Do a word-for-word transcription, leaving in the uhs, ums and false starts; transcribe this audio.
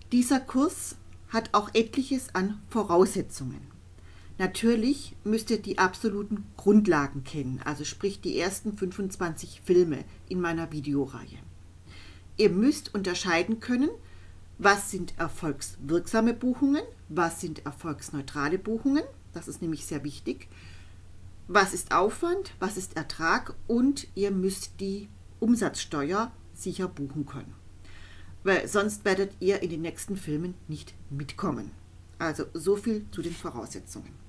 Dieser Kurs hat auch etliches an Voraussetzungen. Natürlich müsst ihr die absoluten Grundlagen kennen, also sprich die ersten fünfundzwanzig Filme in meiner Videoreihe. Ihr müsst unterscheiden können, was sind erfolgswirksame Buchungen, was sind erfolgsneutrale Buchungen, das ist nämlich sehr wichtig, was ist Aufwand, was ist Ertrag und ihr müsst die Umsatzsteuer sicher buchen können, weil sonst werdet ihr in den nächsten Filmen nicht mitkommen. Also so viel zu den Voraussetzungen.